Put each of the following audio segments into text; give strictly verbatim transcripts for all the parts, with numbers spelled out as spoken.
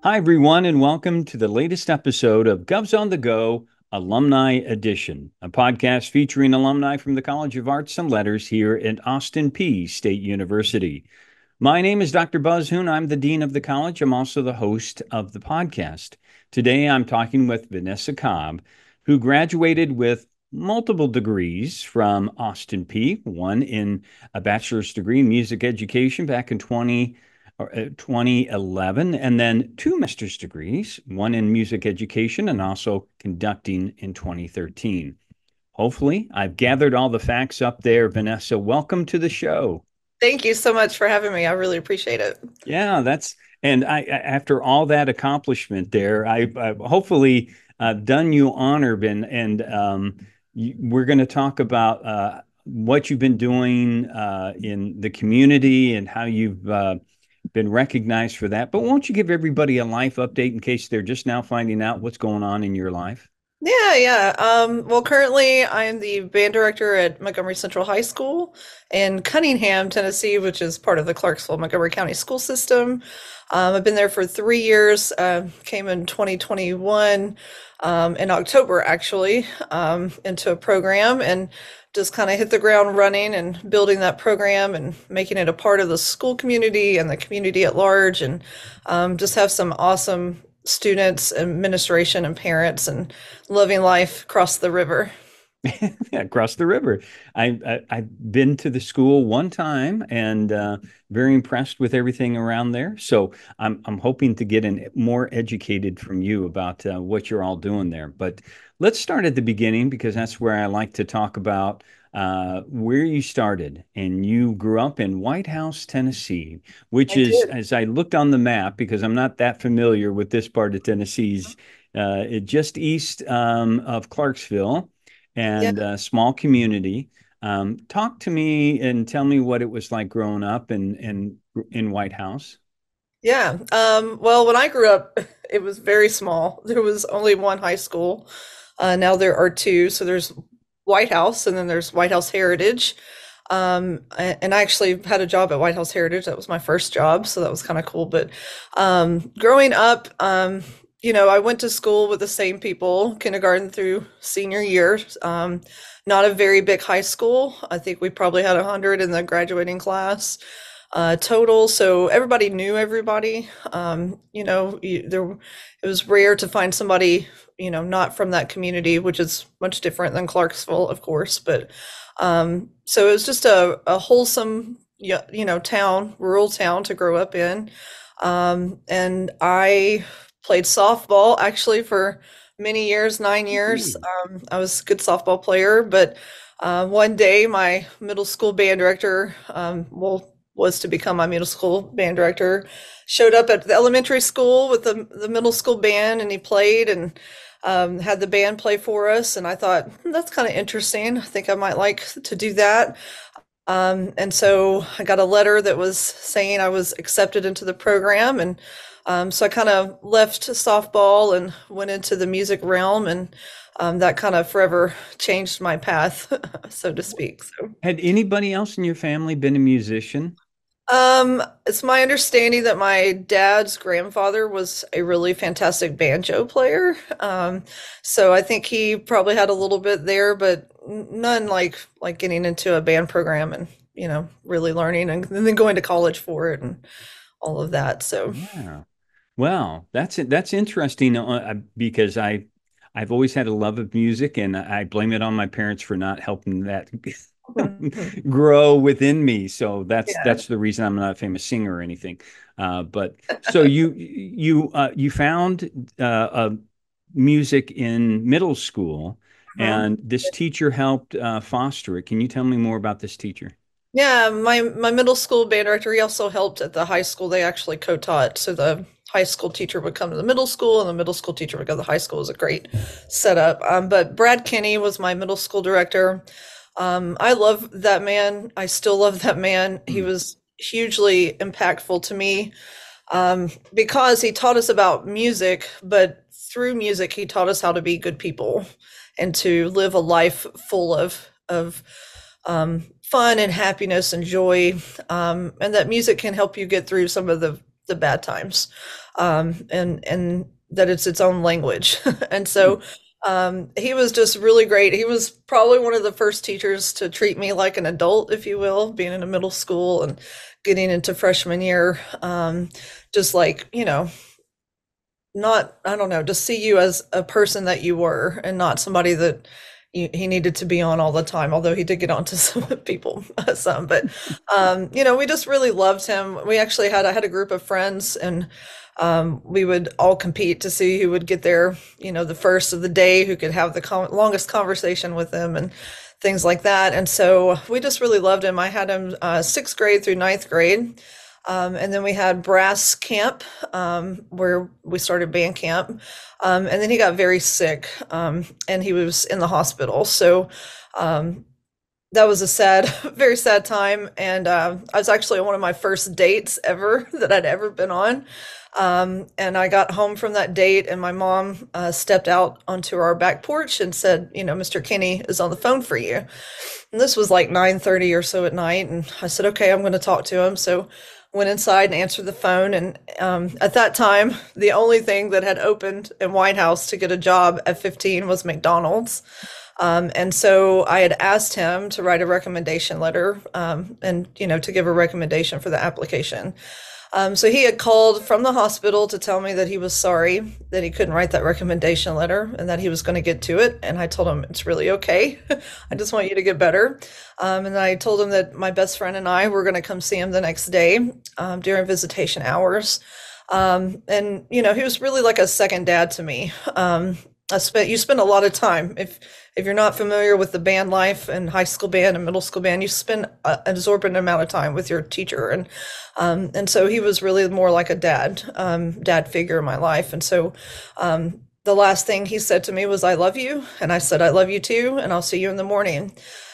Hi, everyone, and welcome to the latest episode of Govs on the Go Alumni Edition, a podcast featuring alumni from the College of Arts and Letters here at Austin Peay State University. My name is Doctor Buzz Hoon. I'm the Dean of the college. I'm also the host of the podcast. Today, I'm talking with Vanessa Cobb, who graduated with multiple degrees from Austin Peay, one in a bachelor's degree in music education back in twenty or, uh, twenty eleven, and then two master's degrees, one in music education and also conducting in twenty thirteen. Hopefully, I've gathered all the facts up there. Vanessa, welcome to the show. Thank you so much for having me. I really appreciate it. Yeah, that's and I after all that accomplishment there, I, I've hopefully uh, done you honor, Ben, and um, you, we're going to talk about uh, what you've been doing uh, in the community and how you've uh, been recognized for that. But won't you give everybody a life update in case they're just now finding out what's going on in your life? Yeah, yeah. Um, well, currently I am the band director at Montgomery Central High School in Cunningham, Tennessee, which is part of the Clarksville-Montgomery County school system. Um, I've been there for three years, uh, came in twenty twenty-one, um, in October actually, um, into a program and just kind of hit the ground running and building that program and making it a part of the school community and the community at large, and um, just have some awesome students, administration, and parents, and living life across the river. Yeah, across the river. I, I I've been to the school one time and uh, very impressed with everything around there. So I'm I'm hoping to get an more educated from you about uh, what you're all doing there. But let's start at the beginning because that's where I like to talk about uh, where you started. And you grew up in White House, Tennessee, which I is, did. as I looked on the map, because I'm not that familiar with this part of Tennessee's, uh, it just east um, of Clarksville Yeah. and a small community. Um, talk to me and tell me what it was like growing up in in in White House. Yeah. Um, well, when I grew up, it was very small. There was only one high school. Uh, now there are two. So there's White House and then there's White House Heritage. Um, a- and I actually had a job at White House Heritage. That was my first job. So that was kind of cool. But um, growing up, um, you know, I went to school with the same people, kindergarten through senior year. Um, not a very big high school. I think we probably had a hundred in the graduating class uh, total. So everybody knew everybody. Um, you know, you, there it was rare to find somebody, you know, not from that community, which is much different than Clarksville, of course. But um, so it was just a, a wholesome, y- you know, town, rural town to grow up in. Um, and I played softball actually for many years, nine years. Ooh. Um, I was a good softball player, but uh, one day my middle school band director, um, well, was to become my middle school band director, showed up at the elementary school with the, the middle school band and he played and um, had the band play for us. And I thought, "Hmm, that's kind of interesting. I think I might like to do that." Um, and so I got a letter that was saying I was accepted into the program. And um, so I kind of left softball and went into the music realm. And um, that kind of forever changed my path, so to speak. So Had anybody else in your family been a musician? um, it's my understanding that my dad's grandfather was a really fantastic banjo player. Um, so I think he probably had a little bit there, but n- none like like getting into a band program and, you know, really learning and, and then going to college for it and all of that. So Yeah. Well, that's that's interesting uh, because I I've always had a love of music and I blame it on my parents for not helping that Mhm. grow within me. So that's Yeah. that's the reason I'm not a famous singer or anything. Uh, but so you you uh, you found uh, uh, music in middle school, Mhm. and this teacher helped uh, foster it. Can you tell me more about this teacher? Yeah, my my middle school band director, he also helped at the high school. They actually co-taught. So the high school teacher would come to the middle school and the middle school teacher would go to the high school. It was a great setup. Um, but Brad Kinney was my middle school director. Um, I love that man. I still love that man. He Hmm. was hugely impactful to me um, because he taught us about music, but through music, he taught us how to be good people and to live a life full of of um, fun and happiness and joy, um, and that music can help you get through some of the the bad times, um, and and that it's its own language. And so um, he was just really great. He was probably one of the first teachers to treat me like an adult, if you will, being in a middle school and getting into freshman year. Um, just like, you know, not, I don't know, just see you as a person that you were and not somebody that you, he needed to be on all the time, although he did get on to some people, some, but, um, you know, we just really loved him. We actually had, I had a group of friends, and um, we would all compete to see who would get there, you know, the first of the day, who could have the con- longest conversation with him and things like that. And so we just really loved him. I had him uh, sixth grade through ninth grade. Um, and then we had brass camp, um, where we started band camp. Um, and then he got very sick, um, and he was in the hospital. So um, that was a sad, very sad time. And uh, I was actually on one of my first dates ever that I'd ever been on. Um, and I got home from that date, and my mom uh, stepped out onto our back porch and said, you know, Mister Kinney is on the phone for you. And this was like nine thirty or so at night. And I said, okay, I'm going to talk to him. So went inside and answered the phone. And um, at that time, the only thing that had opened in White House to get a job at fifteen was McDonald's. Um, and so I had asked him to write a recommendation letter, um, and, you know, to give a recommendation for the application. Um, so he had called from the hospital to tell me that he was sorry that he couldn't write that recommendation letter and that he was going to get to it. And I told him, it's really okay. I just want you to get better. Um, and I told him that my best friend and I were going to come see him the next day, um, during visitation hours. Um, and, you know, he was really like a second dad to me. Um, I spent, you spend a lot of time, if if you're not familiar with the band life and high school band and middle school band, you spend a, an exorbitant amount of time with your teacher. And um, and so he was really more like a dad, um, dad figure in my life. And so um, the last thing he said to me was, I love you. And I said, I love you too. And I'll see you in the morning.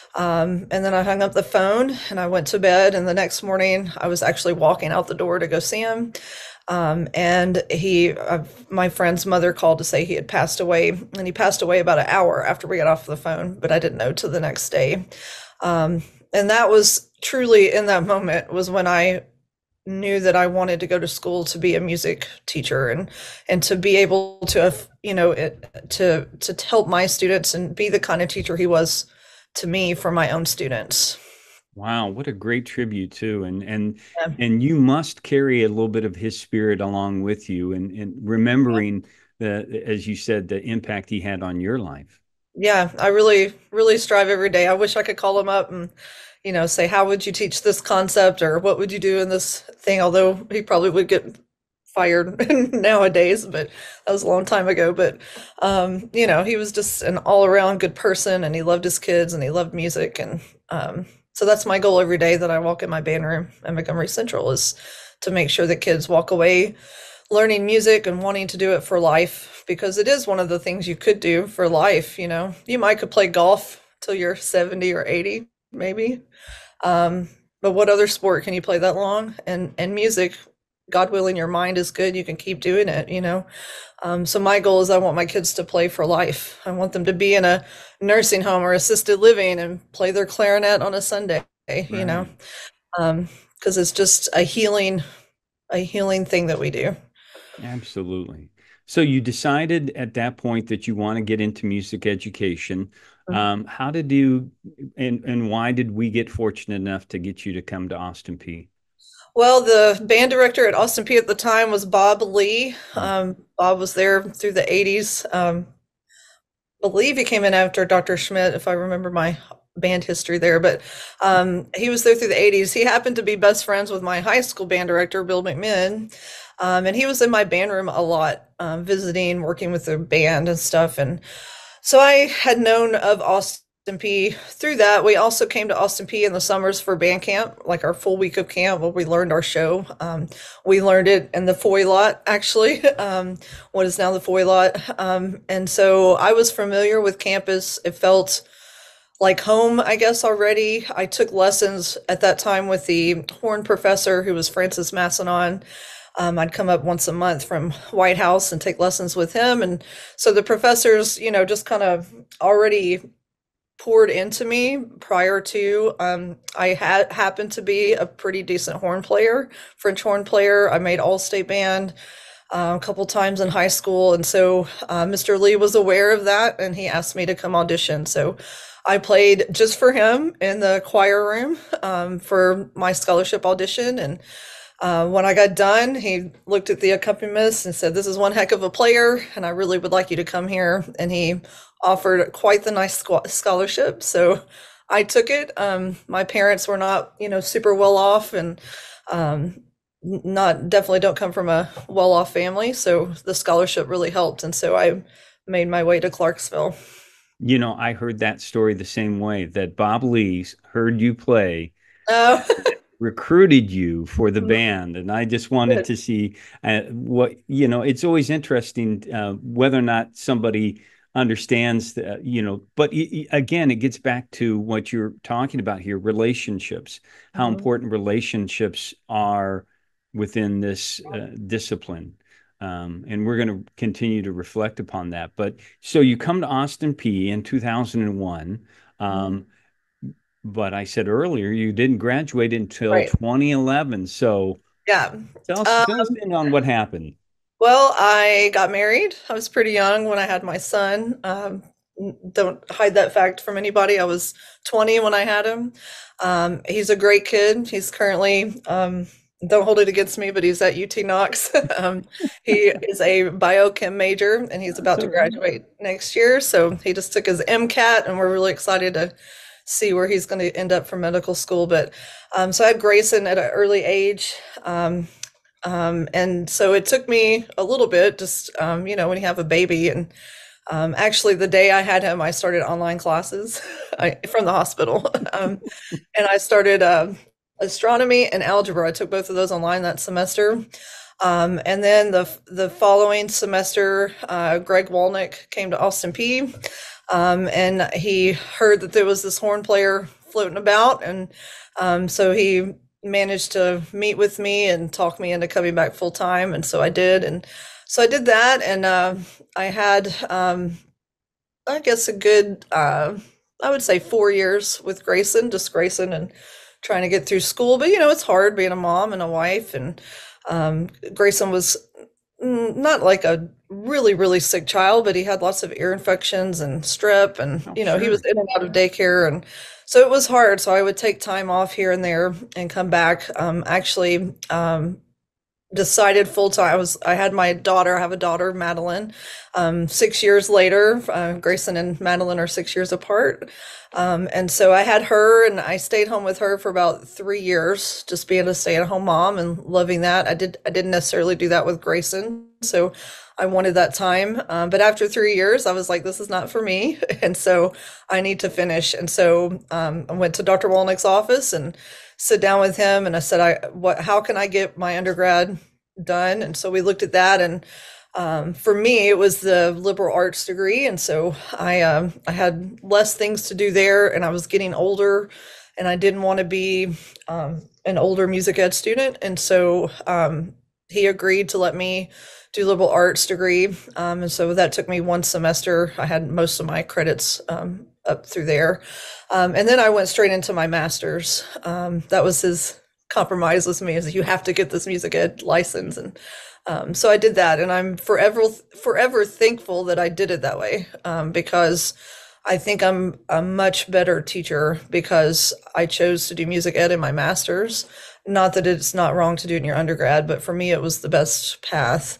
Um, and then I hung up the phone and I went to bed. And the next morning I was actually walking out the door to go see him. Um, and he, uh, my friend's mother called to say he had passed away, and he passed away about an hour after we got off the phone, but I didn't know till the next day. Um, and that was truly, in that moment, was when I knew that I wanted to go to school to be a music teacher, and, and to be able to, you know, it, to, to help my students and be the kind of teacher he was to me for my own students. Wow, what a great tribute too. And and Yeah. and you must carry a little bit of his spirit along with you, and, and remembering the, as you said, the impact he had on your life. Yeah, I really, really strive every day. I wish I could call him up and, you know, say, how would you teach this concept, or what would you do in this thing? Although he probably would get fired nowadays, but that was a long time ago. But, um, you know, he was just an all around good person, and he loved his kids, and he loved music. And um, so that's my goal every day that I walk in my band room at Montgomery Central, is to make sure that kids walk away learning music and wanting to do it for life, because it is one of the things you could do for life. You know, you might could play golf till you're seventy or eighty, maybe. Um, but what other sport can you play that long? And, and music, God willing, your mind is good, you can keep doing it, you know? Um, so my goal is I want my kids to play for life. I want them to be in a nursing home or assisted living and play their clarinet on a Sunday, you Right. know? Um, because it's just a healing, a healing thing that we do. Absolutely. So you decided at that point that you want to get into music education. Um, how did you, and, and why did we get fortunate enough to get you to come to Austin Peay? Well, the band director at Austin Peay at the time was Bob Lee. Um, Bob was there through the eighties. Um, I believe he came in after Doctor Schmidt, if I remember my band history there, but um, he was there through the eighties. He happened to be best friends with my high school band director, Bill McMinn. Um, and he was in my band room a lot, um, visiting, working with the band and stuff. And so I had known of Austin Peay through that. We also came to Austin Peay in the summers for band camp, like our full week of camp where we learned our show. Um, we learned it in the foy lot, actually, um, what is now the foy lot. Um, and so I was familiar with campus. It felt like home, I guess, already. I took lessons at that time with the horn professor, who was Francis Massonon. Um, I'd come up once a month from White House and take lessons with him. And so the professors, you know, just kind of already poured into me prior to. Um, I had happened to be a pretty decent horn player, French horn player. I made all-state band uh, a couple times in high school, and so uh, Mister Lee was aware of that, and he asked me to come audition. So I played just for him in the choir room um, for my scholarship audition, and uh, when I got done, he looked at the accompanist and said, "This is one heck of a player, and I really would like you to come here." And he offered quite the nice scholarship, so I took it. Um, my parents were not, you know, super well off, and um, not definitely don't come from a well off family, so the scholarship really helped, and so I made my way to Clarksville. You know, I heard that story the same way that Bob Lee heard you play, Oh, recruited you for the band, and I just wanted good. to see uh, what, you know, it's always interesting uh, whether or not somebody understands the, you know, but y- again, it gets back to what you're talking about here, relationships, how Mhm. important relationships are within this uh, discipline. Um, and we're going to continue to reflect upon that. But so you come to Austin P in two thousand one. Mhm. Um, but I said earlier you didn't graduate until Right. twenty eleven. So Yeah. tell us, Um, fill us in on what happened. well, I got married. I was pretty young when I had my son. Um, don't hide that fact from anybody. I was twenty when I had him. Um, he's a great kid. He's currently, um, don't hold it against me, but he's at U T Knox. um, he is a biochem major and he's about to So graduate next year. So he just took his MCAT and we're really excited to see where he's going to end up for medical school. But um, so I had Grayson at an early age. Um, um, and so it took me a little bit, just, um, you know, when you have a baby. And um, actually, the day I had him, I started online classes I, from the hospital. um, and I started um astronomy and algebra. I took both of those online that semester. Um, and then the the following semester, uh, Greg Walnick came to Austin P, um, and he heard that there was this horn player floating about, and um, so he managed to meet with me and talk me into coming back full time, and so I did, and so I did that, and uh, I had, um, I guess, a good, uh, I would say, four years with Grayson, just Grayson, and trying to get through school. But you know, it's hard being a mom and a wife, and um, Grayson was mm, not like a really, really sick child, but he had lots of ear infections and strep, and oh, you know, he was sure. in and out of daycare, and so it was hard. So I would take time off here and there and come back. Um, actually, um, decided full time. I was I had my daughter. I have a daughter, Madeline. Um, six years later, uh, Grayson and Madeline are six years apart, um, and so I had her, and I stayed home with her for about three years, just being a stay-at-home mom and loving that. I did I didn't necessarily do that with Grayson, so I wanted that time. Um, but after three years, I was like, this is not for me, and so I need to finish. And so um, I went to Doctor Walnick's office and sit down with him, and I said, I what how can I get my undergrad done? And so we looked at that, and um, for me it was the liberal arts degree, and so I um, I had less things to do there, and I was getting older, and I didn't want to be um, an older music ed student, and so um, he agreed to let me do liberal arts degree, um, and so that took me one semester. I had most of my credits um, up through there. Um, and then I went straight into my master's. Um, that was his compromise with me, is you have to get this music ed license. And um, so I did that. And I'm forever, forever thankful that I did it that way, um, because I think I'm a much better teacher because I chose to do music ed in my master's. Not that it's not wrong to do it in your undergrad, but for me, it was the best path.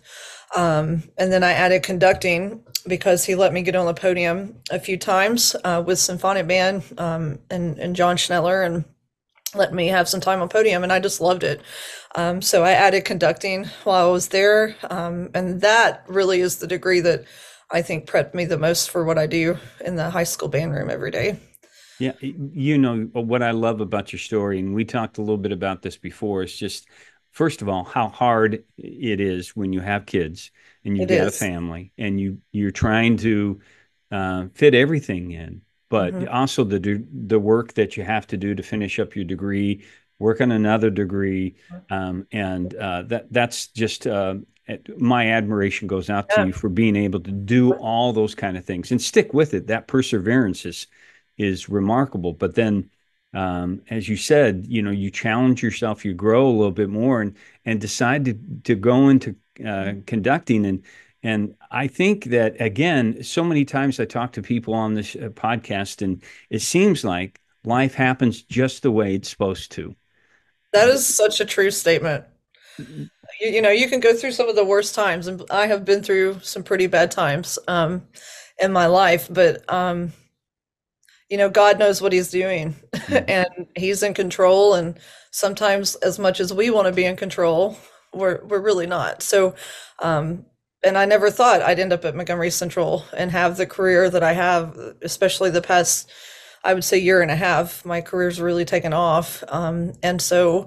Um, and then I added conducting because he let me get on the podium a few times uh, with symphonic band um, and, and John Schneller, and let me have some time on podium, and I just loved it. Um, so I added conducting while I was there, um, and that really is the degree that I think prepped me the most for what I do in the high school band room every day. Yeah, you know what I love about your story, and we talked a little bit about this before, is just first of all how hard it is when you have kids and you've It got a is. family and you you're trying to uh, fit everything in, but Mhm. also the the work that you have to do to finish up your degree, work on another degree, um, and uh, that that's just uh, my admiration goes out to Yeah. you for being able to do all those kind of things and stick with it. That perseverance is is remarkable. But then, um, as you said, you know, you challenge yourself, you grow a little bit more, and and decide to to go into uh, conducting. And and I think that again, so many times I talk to people on this uh, podcast, and it seems like life happens just the way it's supposed to. That is such a true statement. You, you know, you can go through some of the worst times, and I have been through some pretty bad times um, in my life, but um, you know, God knows what he's doing and he's in control. And sometimes as much as we want to be in control, we're, we're really not. So, um, and I never thought I'd end up at Montgomery Central and have the career that I have, especially the past, I would say year and a half. My career's really taken off. Um, and so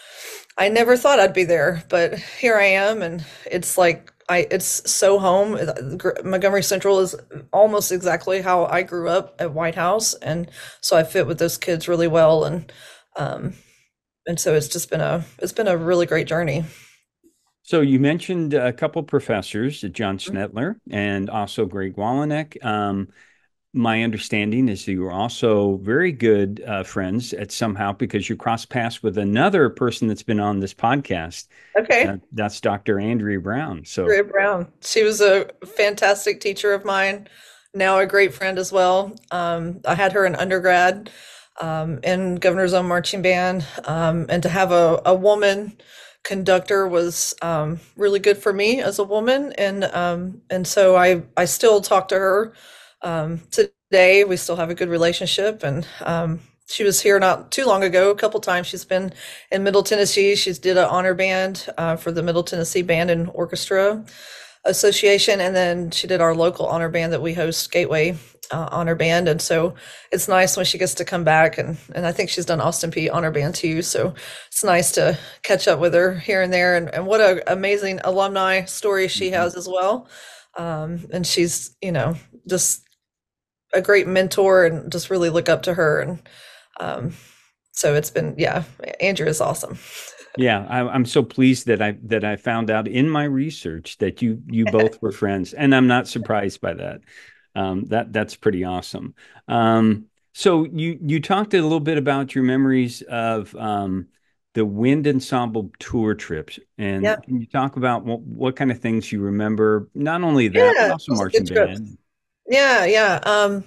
I never thought I'd be there, but here I am. And it's like, I, it's so home. Montgomery Central is almost exactly how I grew up at White House, and so I fit with those kids really well, and um, and so it's just been a it's been a really great journey. So you mentioned a couple professors, John Snetler and also Greg Wallenek. Um, my understanding is that you were also very good uh, friends at somehow because you crossed paths with another person that's been on this podcast. Uh, Okay, that's Doctor Andrea Brown. So, Andrea Brown. She was a fantastic teacher of mine. Now a great friend as well. Um, I had her in undergrad um, in Governor's Own Marching Band, um, and to have a, a woman conductor was um, really good for me as a woman, and um, and so I I still talk to her um, today. We still have a good relationship, and um, she was here not too long ago. A couple times she's been in Middle Tennessee. She's did an honor band uh, for the Middle Tennessee Band and Orchestra Association, and then she did our local honor band that we host, Gateway uh, Honor Band. And so it's nice when she gets to come back, and and I think she's done Austin P Honor Band too. So it's nice to catch up with her here and there. And, and what an amazing alumni story she mhm. has as well. Um, and she's, you know, just a great mentor, and just really look up to her. And um, so it's been, yeah, Andrew is awesome. Yeah, I, I'm so pleased that I that I found out in my research that you you both were friends, and I'm not surprised by that. Um, that that's pretty awesome. Um, so you you talked a little bit about your memories of um, the wind ensemble tour trips, Yeah, and can you talk about what, what kind of things you remember? Not only that, but yeah, it also was a good marching trip. band. Yeah, yeah. Um,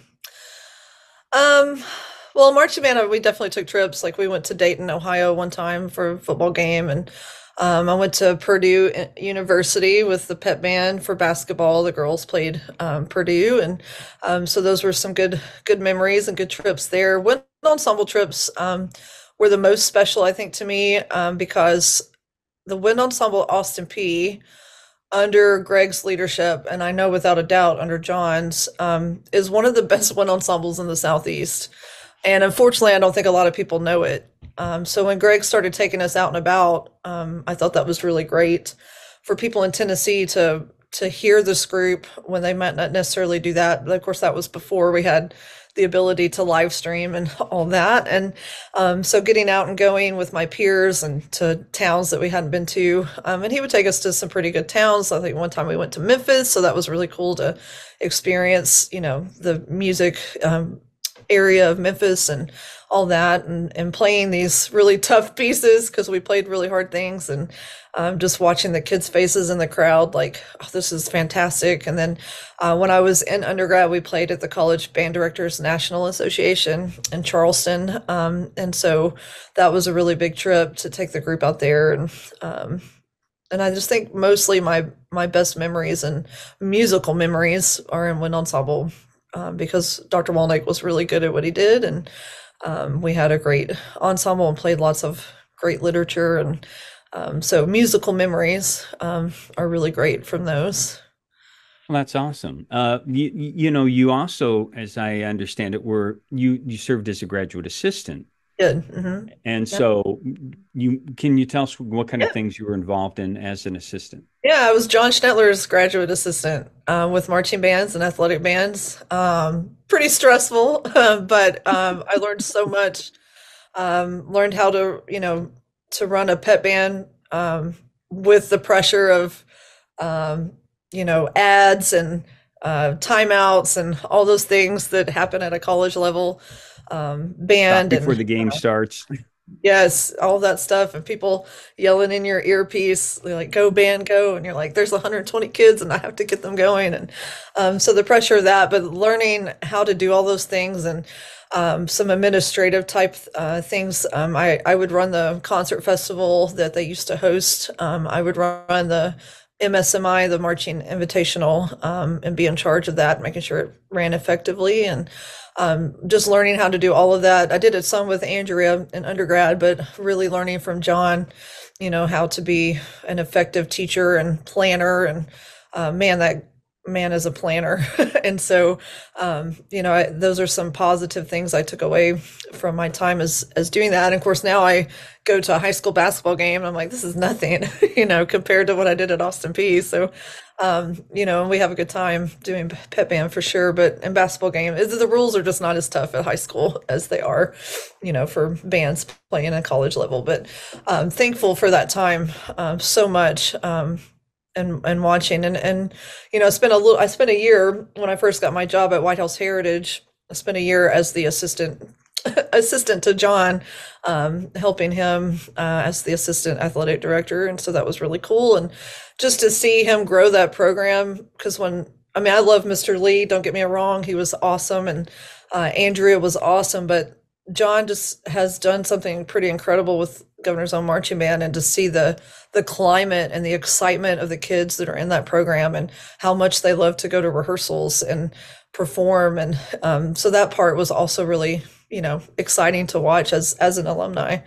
um, well, marching band, we definitely took trips. Like we went to Dayton, Ohio one time for a football game, and um, I went to Purdue uh, University with the pep band for basketball. The girls played um, Purdue, and um, so those were some good good memories and good trips there. Wind ensemble trips um, were the most special, I think, to me um, because the wind ensemble Austin P under Greg's leadership, and I know without a doubt under John's, um, is one of the best wind ensembles in the Southeast. And unfortunately, I don't think a lot of people know it. Um, so when Greg started taking us out and about, um, I thought that was really great for people in Tennessee to to hear this group when they might not necessarily do that. But of course, that was before we had the ability to live stream and all that. And um, so getting out and going with my peers and to towns that we hadn't been to. Um, and he would take us to some pretty good towns. I think one time we went to Memphis. So that was really cool to experience, you know, the music um, area of Memphis and all that, and, and playing these really tough pieces because we played really hard things, and um, just watching the kids' faces in the crowd like, oh, this is fantastic. And then uh, when I was in undergrad, we played at the College Band Directors National Association in Charleston. Um, and so that was a really big trip to take the group out there. And um, and I just think mostly my my best memories and musical memories are in wind ensemble um, because Doctor Walnick was really good at what he did, and um, we had a great ensemble and played lots of great literature, and um, so musical memories um, are really great from those. Well, that's awesome. Uh, you, you know, you also, as I understand it, were you you served as a graduate assistant. Good. Hmm. And Yeah. so you can you tell us what kind of Yeah. things you were involved in as an assistant? Yeah, I was John Schnetler's graduate assistant uh, with marching bands and athletic bands. Um, pretty stressful, but um, I learned so much. Um, learned how to, you know, to run a pep band um, with the pressure of, um, you know, ads and uh, timeouts and all those things that happen at a college level, um, Stop band before and the game starts. yes, all that stuff, and people yelling in your earpiece, they're like, "Go band, go!" And you're like, "There's one hundred twenty kids, and I have to get them going." And um, so the pressure of that, but learning how to do all those things and um, some administrative type uh, things. Um, I I would run the concert festival that they used to host. Um, I would run the M S M I, the Marching Invitational, um, and be in charge of that, making sure it ran effectively and um, just learning how to do all of that. I did it some with Andrea in undergrad, but really learning from John, you know, how to be an effective teacher and planner. And uh, man, that man is a planner. And so, um, you know, I, those are some positive things I took away from my time as as doing that. And of course, now I go to a high school basketball game. And I'm like, this is nothing, you know, compared to what I did at Austin Peay. So, um, you know, we have a good time doing pep band for sure. But in basketball game, the rules are just not as tough at high school as they are, you know, for bands playing at college level. But um, thankful for that time um, so much. Um, and and watching and and you know spent a little I spent a year when I first got my job at White House Heritage. I spent a year as the assistant assistant to John, um, helping him uh, as the assistant athletic director, and so that was really cool. And just to see him grow that program, because when I mean I love Mister Lee, don't get me wrong, he was awesome, and uh, Andrea was awesome, but John just has done something pretty incredible with Governor's Own Marching Band, and to see the the climate and the excitement of the kids that are in that program and how much they love to go to rehearsals and perform. And um, so that part was also really, you know, exciting to watch as as an alumni.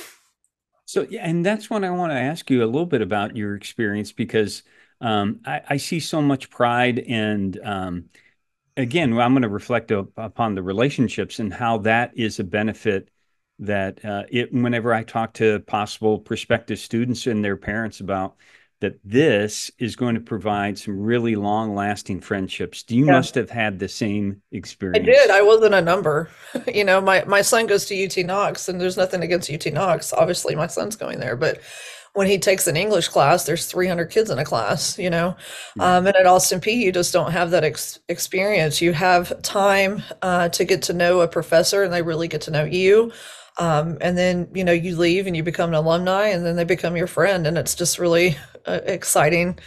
So, yeah, and that's what I want to ask you a little bit about your experience, because um, I, I see so much pride and um, again, I'm going to reflect up, upon the relationships and how that is a benefit that uh, it, whenever I talk to possible prospective students and their parents about that, this is going to provide some really long lasting friendships. Do you Yeah. must have had the same I did. experience? I wasn't a number. You know, my my son goes to U T Knox, and there's nothing against U T Knox. Obviously, my son's going there, but when he takes an English class, there's three hundred kids in a class, you know. Yeah. Um, and at Austin Peay, you just don't have that ex experience. You have time uh, to get to know a professor, and they really get to know you. Um, and then, you know, you leave and you become an alumni, and then they become your friend. And it's just really uh, exciting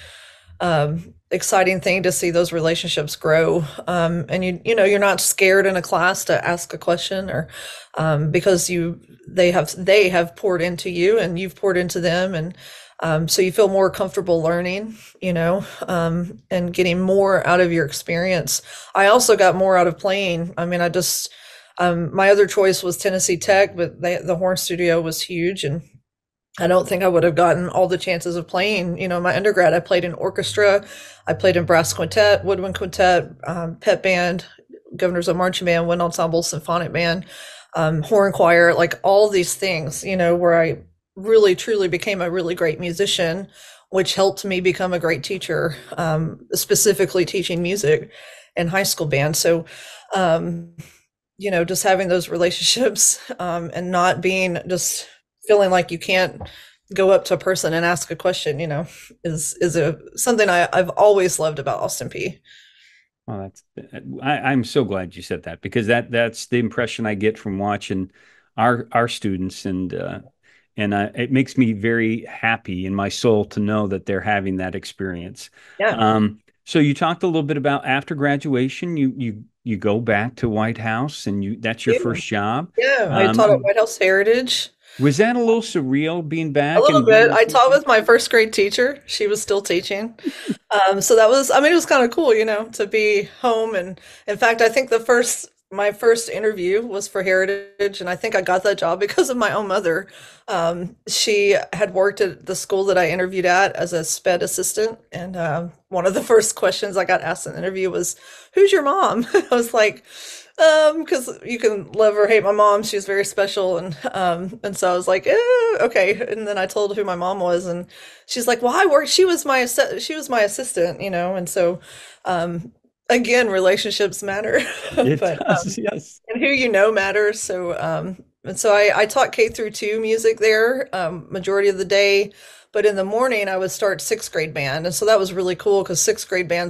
um, exciting thing to see those relationships grow. Um, and you, you know, you're not scared in a class to ask a question, or um, because you, they have, they have poured into you and you've poured into them. And um, so you feel more comfortable learning, you know, um, and getting more out of your experience. I also got more out of playing. I mean, I just, um, my other choice was Tennessee Tech, but they, the horn studio was huge, and I don't think I would have gotten all the chances of playing. You know, my undergrad, I played in orchestra, I played in brass quintet, woodwind quintet, um, pep band, Governor's Own Marching Band, wind ensemble, symphonic band, um, horn choir, like all these things, you know, where I really truly became a really great musician, which helped me become a great teacher, um, specifically teaching music in high school band. So, um, you know, just having those relationships um, and not being just feeling like you can't go up to a person and ask a question, you know, is is a something I, I've always loved about Austin Peay. Well, that's I, I'm so glad you said that, because that that's the impression I get from watching our our students, and uh, and uh, it makes me very happy in my soul to know that they're having that experience. Yeah. Um, so you talked a little bit about after graduation, you you you go back to White House, and you that's your Yeah. first job. Yeah. I taught at Um, White House Heritage. was that a little surreal being A back little and bit. doing I taught something? with my first grade teacher. She was still teaching. Um, so that was, I mean, it was kind of cool, you know, to be home. And in fact, I think the first, my first interview was for Heritage, and I think I got that job because of my own mother. Um, she had worked at the school that I interviewed at as a sped assistant. And um, one of the first questions I got asked in the interview was, "Who's your mom?" I was like, um, because you can love or hate my mom. She was very special, and um, and so I was like, eh, okay. And then I told who my mom was, and she's like, "Well, I worked. She was my assi- she was my assistant, you know." And so, um, again, relationships matter, It but does, um, yes. and who you know matters. So, um, and so I I taught K through two music there, um, majority of the day, but in the morning I would start sixth grade band, and so that was really cool because sixth grade band's like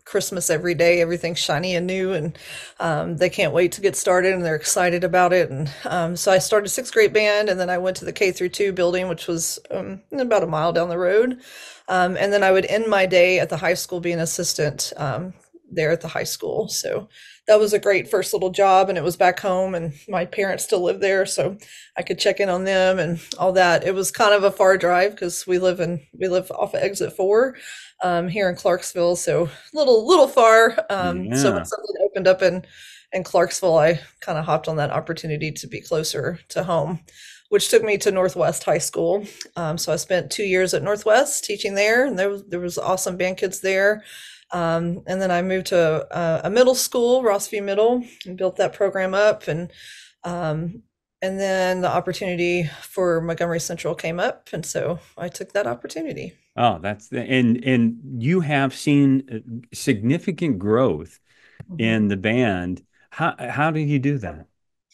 Christmas every day. Everything's shiny and new, and um, they can't wait to get started, and they're excited about it. And um, so I started sixth grade band, and then I went to the K through two building, which was um, about a mile down the road. Um, and then I would end my day at the high school being assistant um, there at the high school. So that was a great first little job, and it was back home, and my parents still live there, so I could check in on them and all that. It was kind of a far drive because we live in we live off of exit four um, here in Clarksville, so little little far. Um, so when Yeah. something opened up in in Clarksville, I kind of hopped on that opportunity to be closer to home, which took me to Northwest High School. Um, so I spent two years at Northwest teaching there, and there was there was awesome band kids there. Um, and then I moved to a, a middle school, Rossview Middle, and built that program up. And um, and then the opportunity for Montgomery Central came up, and so I took that opportunity. Oh, that's the, and and you have seen uh, significant growth Mhm. in the band. How how did you do that?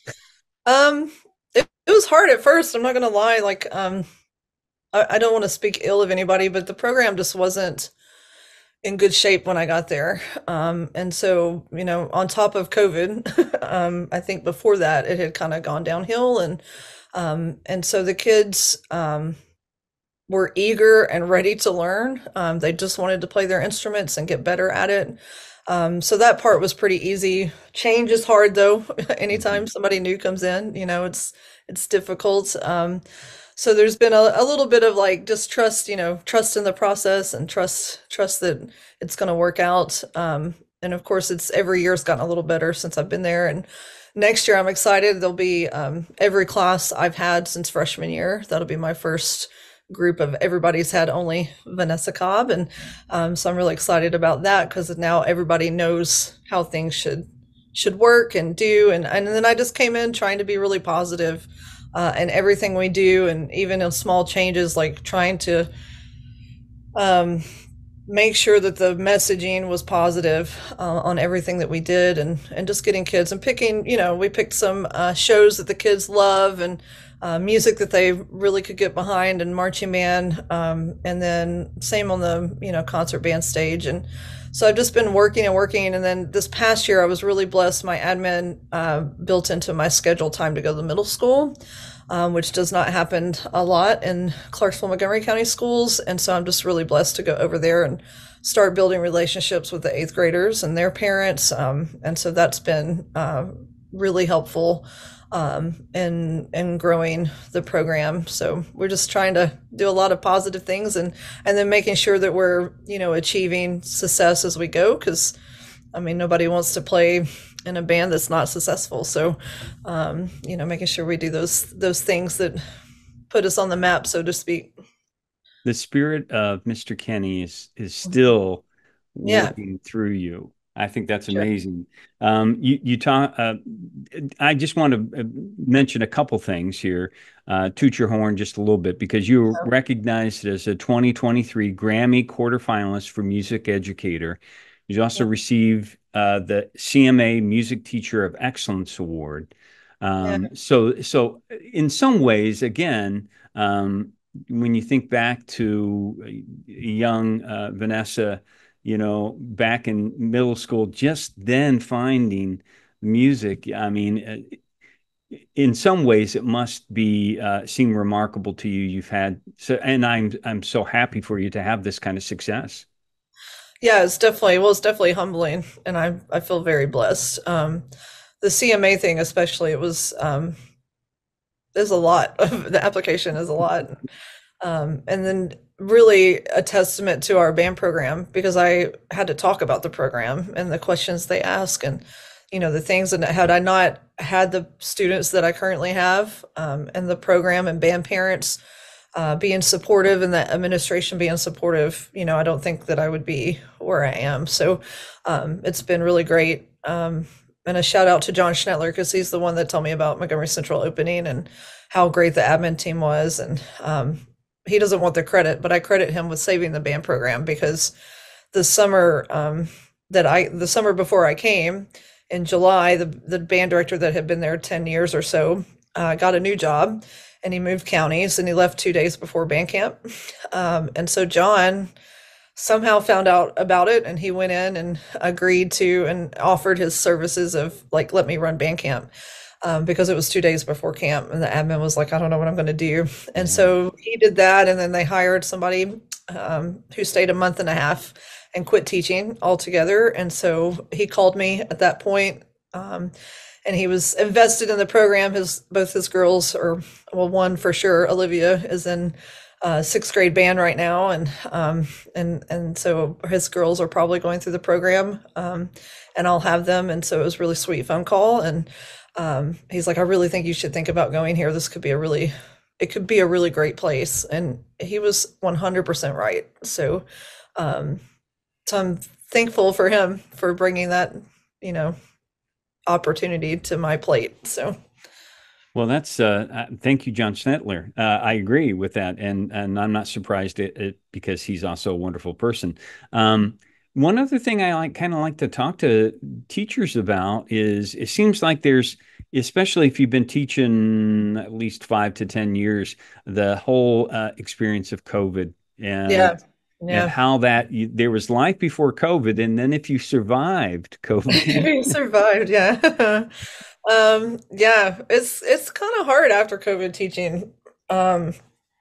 Um, it, it was hard at first. I'm not gonna lie. Like, um, I, I don't want to speak ill of anybody, but the program just wasn't in good shape when I got there. Um, and so, you know, on top of COVID, um, I think before that it had kind of gone downhill. And um, and so the kids um, were eager and ready to learn. Um, they just wanted to play their instruments and get better at it. Um, so that part was pretty easy. Change is hard though. Mhm. Anytime somebody new comes in, you know, it's it's difficult. Um, so there's been a, a little bit of like just trust, you know, trust in the process and trust trust that it's going to work out. Um, and of course, it's every year's gotten a little better since I've been there. And next year, I'm excited. There'll be um, every class I've had since freshman year. That'll be my first group of everybody's had only Vanessa Cobb, and um, so I'm really excited about that because now everybody knows how things should should work and do. And and then I just came in trying to be really positive uh, in everything we do, and even in small changes like trying to um, make sure that the messaging was positive uh, on everything that we did, and and just getting kids and picking, you know, we picked some uh, shows that the kids love, and uh, music that they really could get behind, and marching band, um, and then same on the, you know, concert band stage. And so I've just been working and working, and then this past year I was really blessed. My admin uh, built into my schedule time to go to the middle school, um, which does not happen a lot in Clarksville-Montgomery County schools. And so I'm just really blessed to go over there and start building relationships with the eighth graders and their parents. Um, and so that's been uh, really helpful um, in in growing the program. So we're just trying to do a lot of positive things, and and then making sure that we're, you know, achieving success as we go. Because I mean, nobody wants to play in a band that's not successful. So, um, you know, making sure we do those those things that put us on the map, so to speak. The spirit of mister Kenny is is Mhm. still Yeah, working through you. I think that's sure. amazing. Um, you you talk. Uh, I just want to uh, mention a couple things here. Uh, toot your horn just a little bit because you were recognized as a twenty twenty-three Grammy quarterfinalist for Music Educator. You also Yeah, received uh, the C M A Music Teacher of Excellence Award. yeah, Um, so so in some ways, again. Um, when you think back to young uh, Vanessa, you know, back in middle school, just then finding music, I mean, uh, in some ways, it must be uh, seem remarkable to you. You've had so, and I'm I'm so happy for you to have this kind of success. yeah. It's definitely, well, it's definitely humbling, and I I feel very blessed. Um, the C M A thing, especially, it was um, there's a lot of the application is a lot. Um, and then really a testament to our band program, because I had to talk about the program and the questions they ask, and you know, the things. And had I not had the students that I currently have, um, and the program and band parents uh, being supportive, and the administration being supportive, you know, I don't think that I would be where I am. So um, it's been really great. Um, and a shout out to John Schnettler, because he's the one that told me about Montgomery Central opening and how great the admin team was. And um, he doesn't want the credit, but I credit him with saving the band program, because the summer um, that I, the summer before I came in July, the, the band director that had been there ten years or so uh, got a new job, and he moved counties, and he left two days before band camp. Um, and so John somehow found out about it, and he went in and agreed to and offered his services of like let me run band camp, um, because it was two days before camp, and the admin was like, I don't know what I'm going to do, and Yeah. so he did that, and then they hired somebody um, who stayed a month and a half and quit teaching altogether, and so he called me at that point. Um, and he was invested in the program. His both his girls, or well, one for sure, Olivia, is in uh, sixth grade band right now, and um, and and so his girls are probably going through the program, um, and I'll have them. And so it was a really sweet phone call, and um, he's like, I really think you should think about going here. This could be a really, it could be a really great place, and he was one hundred percent right. So, um, so I'm thankful for him for bringing that, you know, opportunity to my plate. So. Well, that's uh, uh, thank you, John Snetler. Uh, I agree with that, and and I'm not surprised at it because he's also a wonderful person. Um, one other thing I like kind of like to talk to teachers about is it seems like there's, especially if you've been teaching at least five to ten years, the whole uh, experience of COVID and Yeah. and Yeah. how that you, there was life before COVID, and then if you survived COVID. You survived, yeah. Um, yeah, it's it's kind of hard after COVID teaching. Um,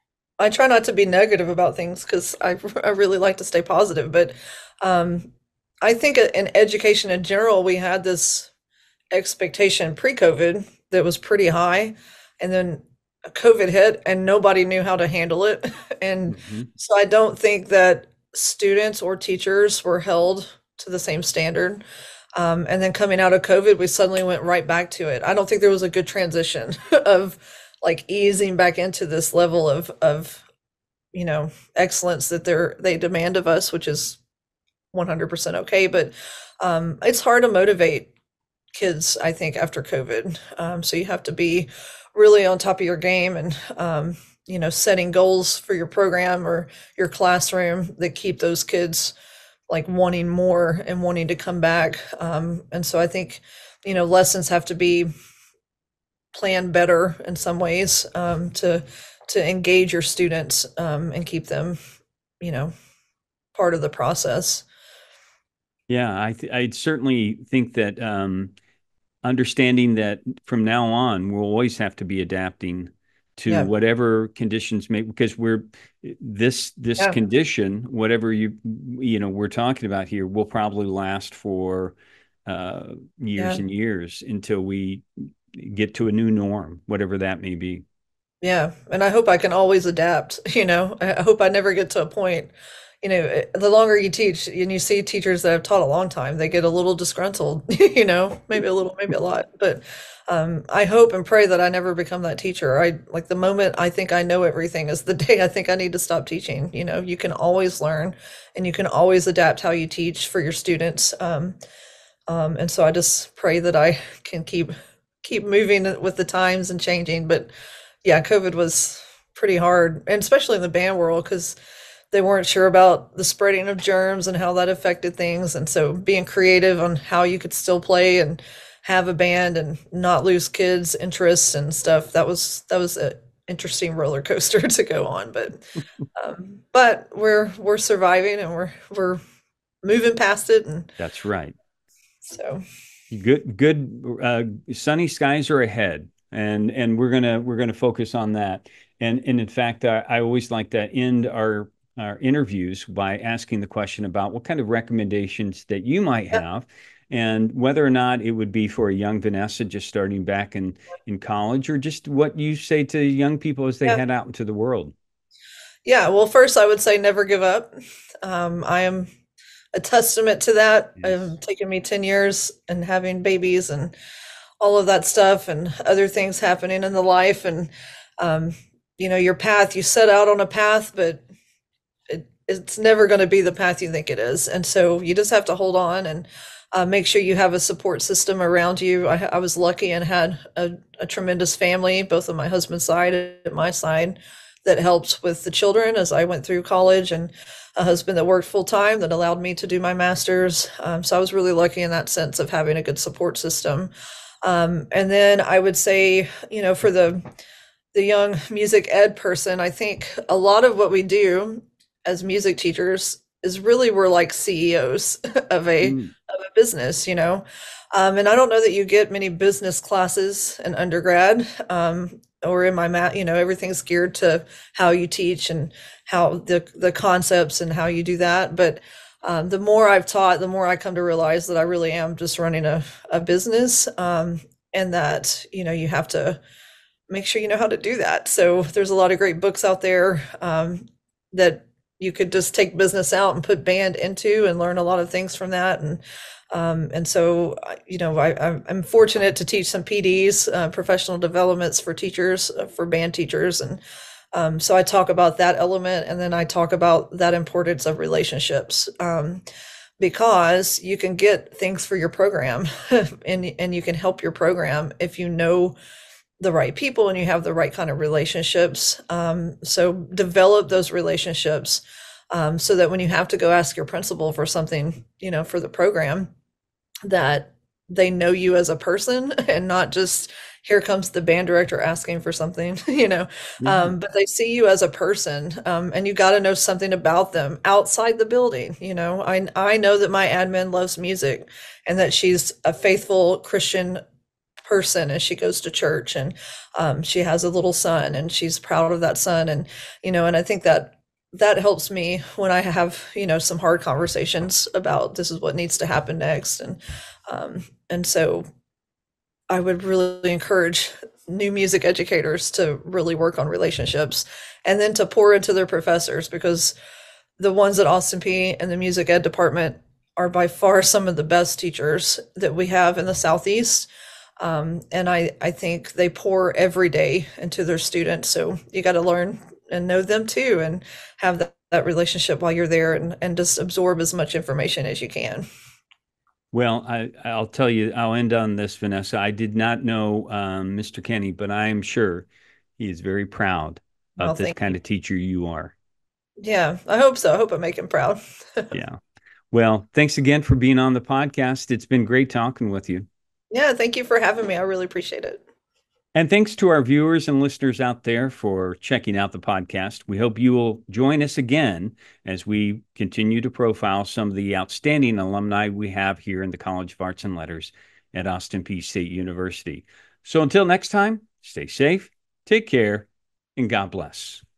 I try not to be negative about things because I I really like to stay positive, but um, I think in education in general, we had this expectation pre-COVID that was pretty high, and then COVID hit and nobody knew how to handle it. And Mhm. so I don't think that students or teachers were held to the same standard. Um, and then coming out of COVID, we suddenly went right back to it. I don't think there was a good transition of like easing back into this level of of you know excellence that they're they demand of us, which is one hundred percent okay. But um, it's hard to motivate kids, I think, after COVID. Um, so you have to be really on top of your game, and um, you know, setting goals for your program or your classroom that keep those kids like wanting more and wanting to come back. Um, and so I think, you know, lessons have to be planned better in some ways, um, to to engage your students, um, and keep them, you know, part of the process. Yeah, I th I certainly think that um, understanding that from now on we'll always have to be adapting to Yeah. whatever conditions may, because we're this this Yeah. condition, whatever you you know we're talking about here, will probably last for uh, years Yeah. and years until we get to a new norm, whatever that may be. Yeah, and I hope I can always adapt, you know. I I hope I never get to a point, you know, eh, the longer you teach and you see teachers that have taught a long time, they get a little disgruntled, you know, maybe a little, maybe a lot. But um, I hope and pray that I never become that teacher. I like the moment I think I know everything is the day I think I need to stop teaching. You know, you can always learn and you can always adapt how you teach for your students. Um, um, and so I just pray that I can keep keep moving with the times and changing. But yeah, COVID was pretty hard, and especially in the band world because they weren't sure about the spreading of germs and how that affected things. And so being creative on how you could still play and have a band and not lose kids' interests and stuff, that was that was an interesting roller coaster to go on. But um, but we're we're surviving and we're we're moving past it, and That's right. so Good, good. Uh, sunny skies are ahead, and and we're gonna we're gonna focus on that. And and in fact, I, I always like to end our our interviews by asking the question about what kind of recommendations that you might yeah, have, and whether or not it would be for a young Vanessa just starting back in in college, or just what you say to young people as they yeah. head out into the world. Yeah, well, first I would say never give up. Um, I am a testament to that. Yes. Um, taken me ten years and having babies and all of that stuff and other things happening in the life. And, um, you know, your path, you set out on a path, but it, it's never going to be the path you think it is. And so you just have to hold on and uh, make sure you have a support system around you. I, I was lucky and had a, a tremendous family, both on my husband's side and my side, that helped with the children as I went through college, and a husband that worked full time that allowed me to do my master's. Um, so I was really lucky in that sense of having a good support system. Um, and then I would say, you know, for the the young music ed person, I think a lot of what we do as music teachers is really we're like C E Os of a Mm. of a business, you know. Um, and I don't know that you get many business classes in undergrad, um, or in my math, you know, everything's geared to how you teach and how the the concepts and how you do that. But um, the more I've taught, the more I come to realize that I really am just running a, a business, um, and that, you know, you have to make sure you know how to do that. So there's a lot of great books out there, um, that you could just take business out and put band into and learn a lot of things from that. And um, and so, you know, I, I'm I'm fortunate to teach some P Ds, uh, professional developments for teachers, uh, for band teachers. And um, so I talk about that element, and then I talk about that importance of relationships. Um, because you can get things for your program, and and you can help your program if you know the right people and you have the right kind of relationships. Um, so develop those relationships, um, so that when you have to go ask your principal for something, you know, for the program, that they know you as a person and not just here comes the band director asking for something, you know, Yeah. um, but they see you as a person, um, and you got to know something about them outside the building. You know, I I know that my admin loves music and that she's a faithful Christian person as she goes to church, and um, she has a little son and she's proud of that son. And you know, and I think that that helps me when I have, you know, some hard conversations about this is what needs to happen next. And um, and so I would really encourage new music educators to really work on relationships, and then to pour into their professors, because the ones at Austin P and the music ed department are by far some of the best teachers that we have in the Southeast. Um, and I, I think they pour every day into their students. So you got to learn and know them too, and have that, that relationship while you're there, and, and just absorb as much information as you can. Well, I, I'll tell you, I'll end on this, Vanessa. I did not know um, mister Kenny, but I am sure he is very proud Well, of the thank you. kind of teacher you are. Yeah, I hope so. I hope I make him proud. Yeah. Well, thanks again for being on the podcast. It's been great talking with you. Yeah, thank you for having me. I really appreciate it. And thanks to our viewers and listeners out there for checking out the podcast. We hope you will join us again as we continue to profile some of the outstanding alumni we have here in the College of Arts and Letters at Austin Peay State University. So until next time, stay safe, take care, and God bless.